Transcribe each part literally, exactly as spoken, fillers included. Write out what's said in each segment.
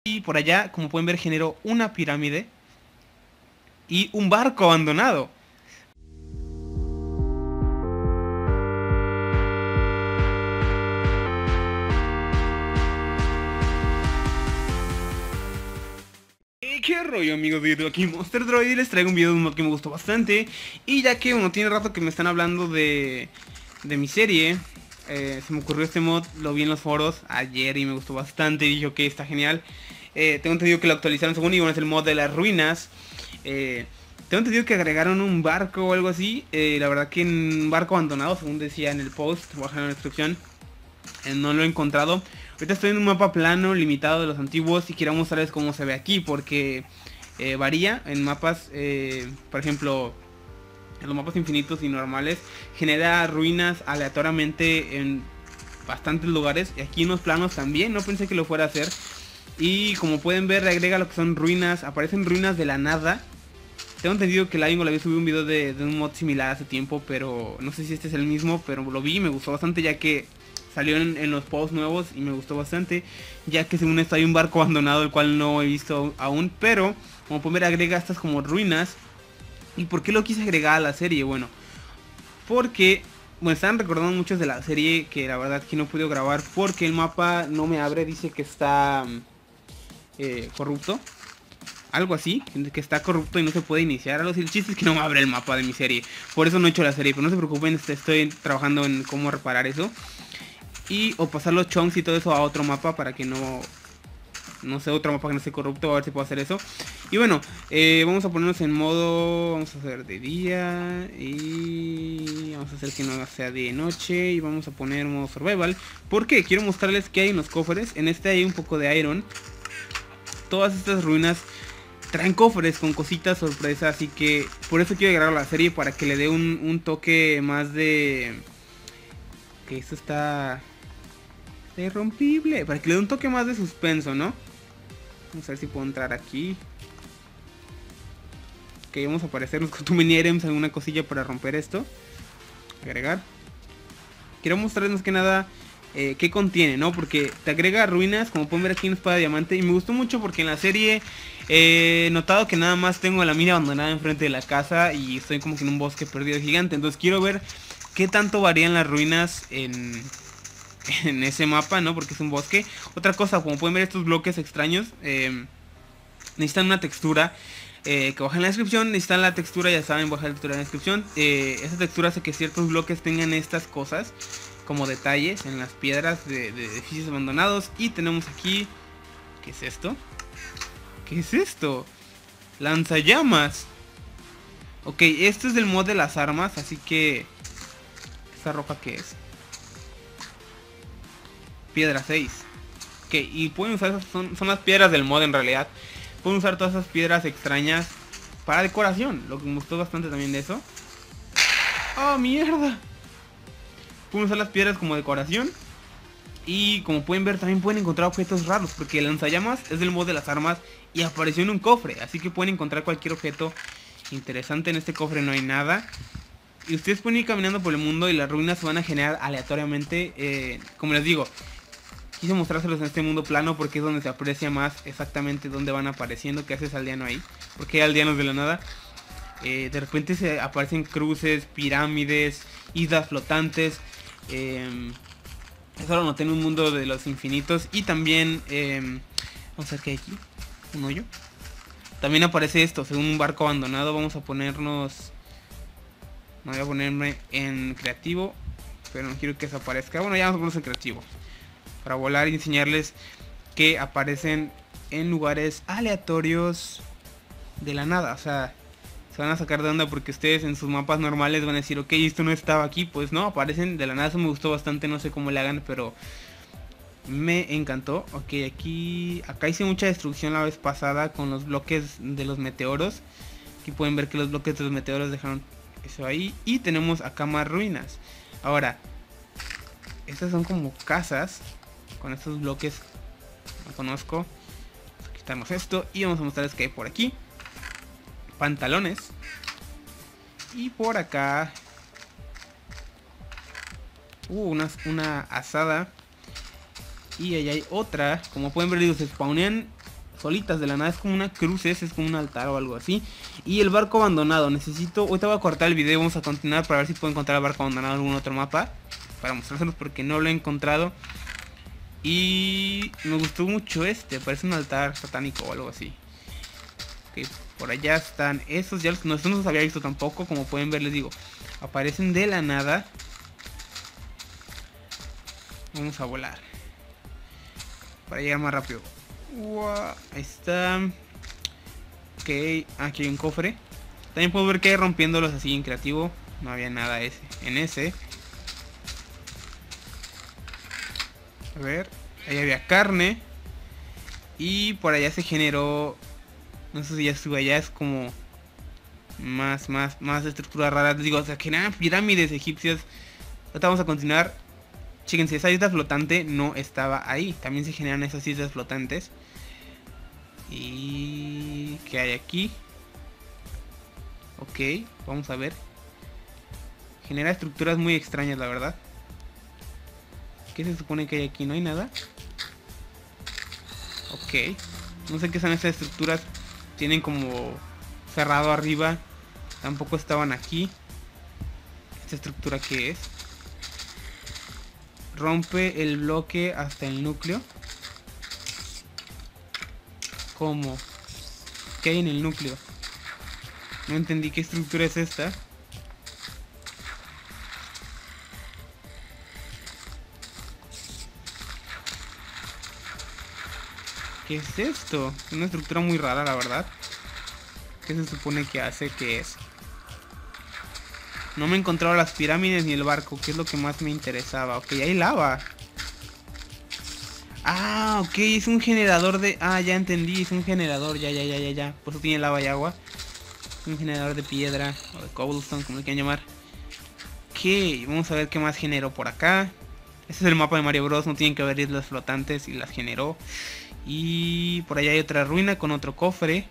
Y por allá, como pueden ver, generó una pirámide y un barco abandonado. ¿Qué rollo, amigos de YouTube? Aquí Monster Droid, les traigo un video de un mod que me gustó bastante. Y ya que uno tiene rato que me están hablando de, de mi serie, eh, se me ocurrió este mod, lo vi en los foros ayer y me gustó bastante. Y dije, ok, está genial. eh, Tengo entendido que lo actualizaron según y bueno, es el mod de las ruinas. eh, Tengo entendido que agregaron un barco o algo así. eh, La verdad que en un barco abandonado, según decía en el post, voy a dejar en la descripción. eh, No lo he encontrado. Ahorita estoy en un mapa plano, limitado de los antiguos y quiero mostrarles cómo se ve aquí porque eh, varía en mapas, eh, por ejemplo, en los mapas infinitos y normales, genera ruinas aleatoriamente en bastantes lugares y aquí en los planos también, no pensé que lo fuera a hacer. Y como pueden ver, agrega lo que son ruinas, aparecen ruinas de la nada. Tengo entendido que Lion había subido un video de, de un mod similar hace tiempo, pero no sé si este es el mismo, pero lo vi y me gustó bastante ya que salió en, en los posts nuevos y me gustó bastante, ya que según esto hay un barco abandonado el cual no he visto aún, pero como pueden ver agrega estas como ruinas. ¿Y por qué lo quise agregar a la serie? Bueno, porque bueno, están recordando muchos de la serie que la verdad que no pude grabar porque el mapa no me abre, dice que está eh, corrupto. Algo así, que está corrupto y no se puede iniciar. Algo así. El chiste es que no me abre el mapa de mi serie. Por eso no he hecho la serie. Pero no se preocupen, estoy trabajando en cómo reparar eso. Y o pasar los chunks y todo eso a otro mapa para que no... No sé, otro mapa que no esté corrupto. A ver si puedo hacer eso. Y bueno, eh, vamos a ponernos en modo... Vamos a hacer de día. Y... Vamos a hacer que no sea de noche. Y vamos a poner modo survival. Porque quiero mostrarles qué hay en los cofres. En este hay un poco de iron. Todas estas ruinas traen cofres con cositas sorpresas, así que por eso quiero agregar la serie, para que le dé un, un toque más de... Que esto está... irrompible, para que le dé un toque más de suspenso, ¿no? Vamos a ver si puedo entrar aquí. Ok, vamos a aparecernos con tu mini items, alguna cosilla para romper esto. Agregar. Quiero mostrarles más que nada... Eh, qué contiene, ¿no? Porque te agrega ruinas, como pueden ver aquí en espada de diamante. Y me gustó mucho porque en la serie he notado que nada más tengo la mina abandonada enfrente de la casa y estoy como que en un bosque perdido gigante. Entonces quiero ver qué tanto varían las ruinas en, en ese mapa, ¿no? Porque es un bosque. Otra cosa, como pueden ver estos bloques extraños, eh, necesitan una textura. Eh, que baja en la descripción, necesitan la textura, ya saben, bajar la textura en la descripción. eh, Esa textura hace que ciertos bloques tengan estas cosas como detalles en las piedras de, de edificios abandonados. Y tenemos aquí... ¿Qué es esto? ¿Qué es esto? Lanzallamas. Ok, esto es del mod de las armas, así que... ¿Esta roja qué es? Piedra seis. Ok, y pueden usar esas, son, son las piedras del mod en realidad. Pueden usar todas esas piedras extrañas para decoración, lo que me gustó bastante también de eso. ¡Oh, mierda! Pueden usar las piedras como decoración. Y como pueden ver también pueden encontrar objetos raros, porque el lanzallamas es del mod de las armas y apareció en un cofre, así que pueden encontrar cualquier objeto interesante. En este cofre no hay nada. Y ustedes pueden ir caminando por el mundo y las ruinas se van a generar aleatoriamente. eh, Como les digo, quise mostrárselos en este mundo plano porque es donde se aprecia más exactamente dónde van apareciendo, que haces aldeano ahí, porque hay aldeanos de la nada. eh, De repente se aparecen cruces, pirámides, islas flotantes. eh, Eso lo noté en un mundo de los infinitos. Y también, eh, vamos a ver qué hay aquí. Un hoyo. También aparece esto, según un barco abandonado. Vamos a ponernos... No voy a ponerme en creativo, pero no quiero que desaparezca. Bueno, ya vamos a ponernos en creativo para volar y enseñarles que aparecen en lugares aleatorios de la nada. O sea, se van a sacar de onda porque ustedes en sus mapas normales van a decir, ok, esto no estaba aquí. Pues no, aparecen de la nada. Eso me gustó bastante, no sé cómo le hagan, pero me encantó. Ok, aquí, acá hice mucha destrucción la vez pasada con los bloques de los meteoros. Aquí pueden ver que los bloques de los meteoros dejaron eso ahí. Y tenemos acá más ruinas. Ahora, estas son como casas con estos bloques. No conozco. Vamos a quitarnos esto y vamos a mostrarles que hay por aquí. Pantalones. Y por acá uh, una, una asada. Y allá hay otra. Como pueden ver, se spawnean solitas de la nada. Es como una cruz, es, es como un altar o algo así. Y el barco abandonado, necesito... Ahorita voy a cortar el video y vamos a continuar para ver si puedo encontrar el barco abandonado en algún otro mapa, para mostrárselos porque no lo he encontrado. Y me gustó mucho este, parece un altar satánico o algo así. Ok, por allá están esos, ya los, no, estos no los había visto tampoco. Como pueden ver, les digo, aparecen de la nada. Vamos a volar para llegar más rápido. Wow, ahí está. Ok, aquí hay un cofre. También puedo ver que hay rompiéndolos así en creativo. No había nada ese, en ese. A ver, ahí había carne. Y por allá se generó... No sé si ya estuve allá, es como... Más, más, más estructuras raras. Les digo, o sea, que eran pirámides egipcias. Ahorita vamos a continuar. Chíquense, esa isla flotante no estaba ahí. También se generan esas islas flotantes. Y... ¿qué hay aquí? Ok, vamos a ver. Genera estructuras muy extrañas, la verdad. ¿Qué se supone que hay aquí? ¿No hay nada? Ok. No sé qué son estas estructuras. Tienen como cerrado arriba. Tampoco estaban aquí. ¿Esta estructura qué es? Rompe el bloque hasta el núcleo. ¿Cómo? ¿Qué hay en el núcleo? No entendí qué estructura es esta. ¿Qué es esto? Es una estructura muy rara, la verdad. ¿Qué se supone que hace? ¿Qué es? No me he encontrado las pirámides ni el barco, que es lo que más me interesaba. Ok, hay lava. Ah, ok, es un generador de... Ah, ya entendí, es un generador, ya, ya, ya, ya, ya. Por eso tiene lava y agua. Un generador de piedra, o de cobblestone, como le quieran llamar. Ok, vamos a ver qué más generó por acá. Este es el mapa de Mario Bros, no tienen que ver islas flotantes y las generó. Y por allá hay otra ruina con otro cofre.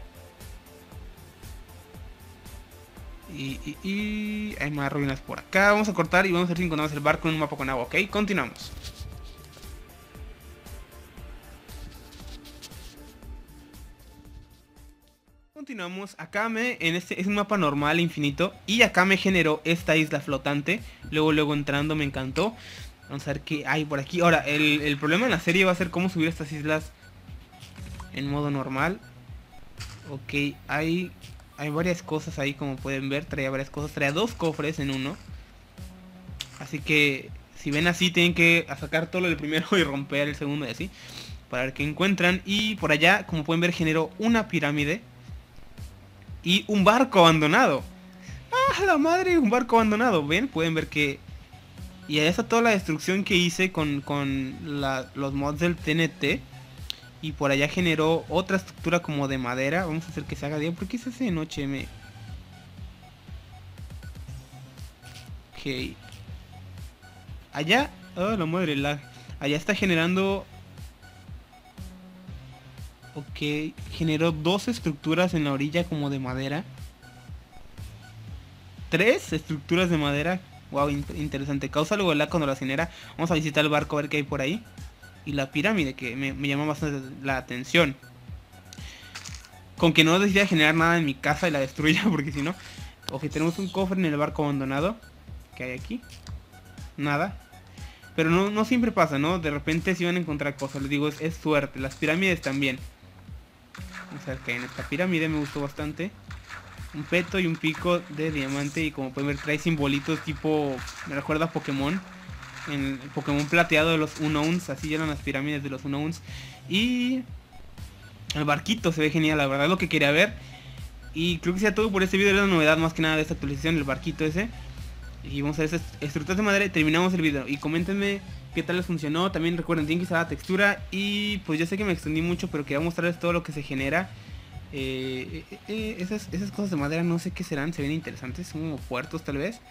Y, y, y hay más ruinas por acá. Vamos a cortar y vamos a ver si encontramos el barco en un mapa con agua, ok, continuamos. Continuamos, acá me, en este es un mapa normal, infinito. Y acá me generó esta isla flotante. Luego, luego entrando me encantó. Vamos a ver qué hay por aquí. Ahora, el, el problema en la serie va a ser cómo subir estas islas en modo normal. Ok, hay, hay varias cosas ahí como pueden ver. Traía varias cosas, traía dos cofres en uno. Así que, si ven así, tienen que sacar todo lo del primero y romper el segundo y así, para ver qué encuentran. Y por allá, como pueden ver, generó una pirámide y un barco abandonado. ¡Ah, la madre! Un barco abandonado. ¿Ven? Pueden ver que... Y ahí está toda la destrucción que hice con, con la, los mods del T N T. Y por allá generó otra estructura como de madera. Vamos a hacer que se haga día. ¿Por qué se hace de noche? Me... Ok. Allá... ¡Oh, la madre! La... Allá está generando... Ok. Generó dos estructuras en la orilla como de madera. Tres estructuras de madera. Wow, interesante. Causa luego la cuando la genera. Vamos a visitar el barco a ver qué hay por ahí. Y la pirámide, que me, me llama bastante la atención. Con que no decida generar nada en mi casa y la destruya, porque si no... Ok, tenemos un cofre en el barco abandonado. ¿Qué hay aquí? Nada. Pero no, no siempre pasa, ¿no? De repente sí van a encontrar cosas. Les digo, es, es suerte. Las pirámides también. Vamos a ver qué hay en esta pirámide. Me gustó bastante. Un peto y un pico de diamante. Y como pueden ver, trae simbolitos tipo... Me recuerda a Pokémon. En el Pokémon plateado de los Unknowns. Así eran las pirámides de los Unknowns. Y... el barquito se ve genial, la verdad es lo que quería ver. Y creo que sea todo por este video. Era la novedad más que nada de esta actualización, el barquito ese. Y vamos a ver esas estructuras de madera y terminamos el video. Y coméntenme qué tal les funcionó. También recuerden, tienen que usar la textura. Y pues yo sé que me extendí mucho, pero quería mostrarles todo lo que se genera. Eh, eh, eh, esas, esas cosas de madera no sé qué serán, se ven interesantes, son como puertos tal vez.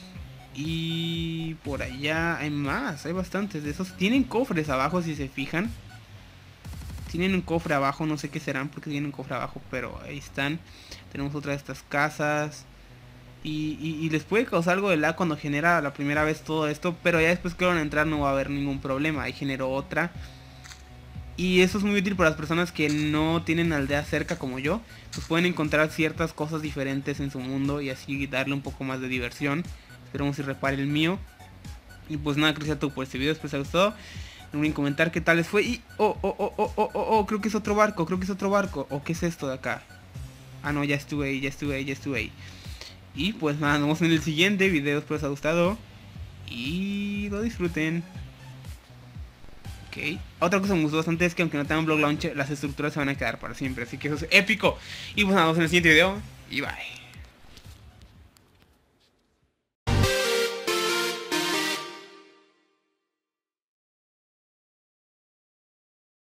Y por allá hay más, hay bastantes de esos. Tienen cofres abajo si se fijan. Tienen un cofre abajo, no sé qué serán porque tienen un cofre abajo, pero ahí están. Tenemos otra de estas casas. Y, y, y les puede causar algo de lag cuando genera la primera vez todo esto, pero ya después que van a entrar no va a haber ningún problema. Ahí generó otra. Y eso es muy útil para las personas que no tienen aldea cerca como yo. Pues pueden encontrar ciertas cosas diferentes en su mundo y así darle un poco más de diversión. Esperemos si repare el mío. Y pues nada, gracias a todos por este video, espero que les haya gustado. No olviden comentar qué tal les fue. Y oh, oh, oh, oh, oh, oh, oh, creo que es otro barco, creo que es otro barco. ¿O qué es esto de acá? Ah, no, ya estuve ahí, ya estuve ahí, ya estuve ahí. Y pues nada, nos vemos en el siguiente video, espero que les haya gustado. Y lo disfruten. Ok. Otra cosa que me gustó bastante es que aunque no tengan Block Launcher, las estructuras se van a quedar para siempre. Así que eso es épico. Y pues nada, nos vemos en el siguiente video. Y bye.